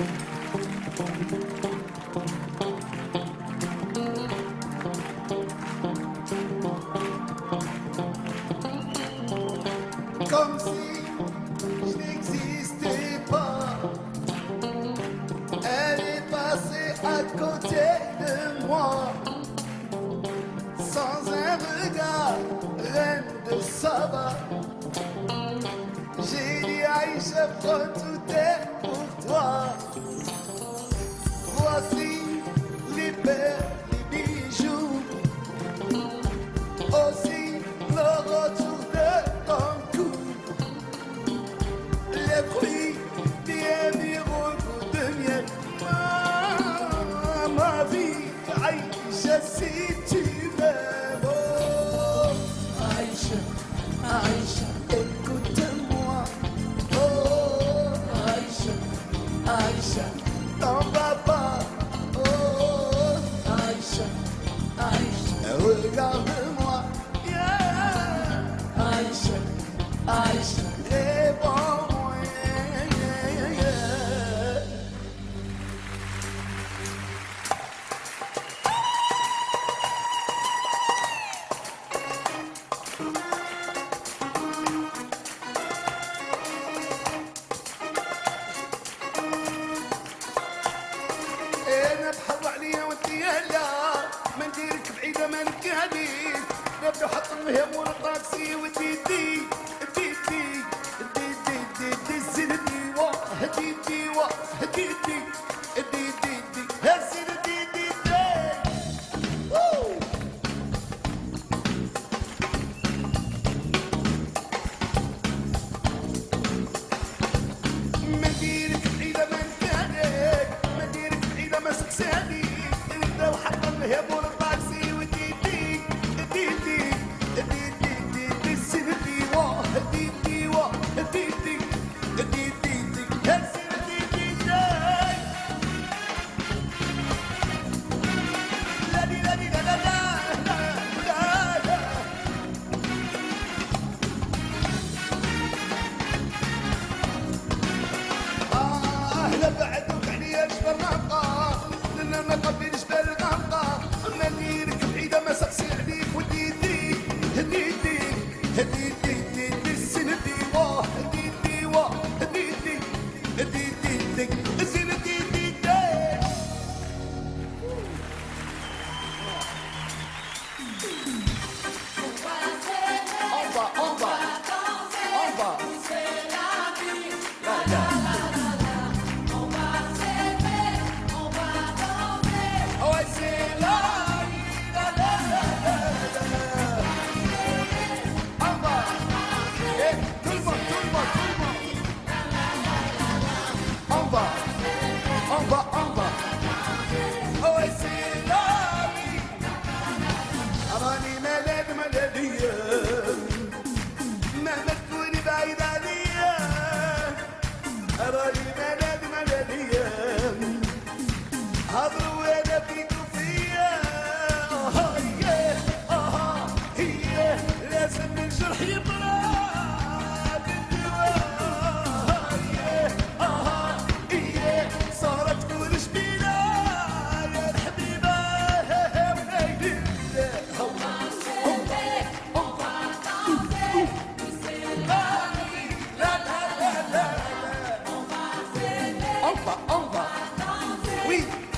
Comme si je n'existais pas. Elle est passée à côté de moi. Sans un regard, reine de Saba. J'ai dit Aïcha, prends tout est pour toi. Voici les perles, les bijoux. Aussi le retour de ton cou. Les fruits bien mis au goût de miel. Ma vie, Aïcha, si tu m'aimes. Oh, Aïcha, Aïcha, écoute-moi. Oh, Aïcha, Aïcha, t'en vas pas. Oh, Aïcha, Aïcha, regarde-moi. Yeah. Aïcha, Aïcha, réponds-moi. Yeah, yeah, yeah. انا بحر عليا وانت يلا ما نديرك بعيده ما نكاليك نبدا حط الهمون الطاكسي وديدي ديدي ديدي ديدي زيدي واه ديدي واه ديدي ديدي هزي ديدي ما نديرك بعيده ما نكاليك ما نديرك بعيده ما سكساني نبدا وحط الهمون الطاكسي وديدي ديدي ديدي ديدي زيدي واه ديدي واه ديدي ديدي هزي ديدي لا دي لا دي لا لا لا لا لا لا بعدوك عليا جبر نبقى لان انا قبلي جبال غنقى ما نديرك بعيده ما سقسي عليك وديدي هديدي هديدي هديدي سندي واه هديدي واه هديدي هديدي زينتي ديدي on va on va la la oh I say la la la la la on va et tout le monde on va oh I say la أراني ملاذ ملاذية مهما تكوني بعيد عليا أراني ملاذ ملاذية هضروا وانا فيك وفيا هي لازم الجرح يبرد الدواء هي صارت كل جميلة يا الحبيبة on va oui